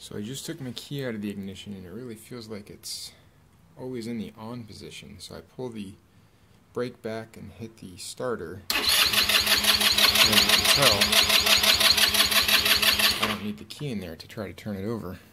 So I just took my key out of the ignition and it really feels like it's always in the on position. So I pull the brake back and hit the starter. And you can tell I don't need the key in there to try to turn it over.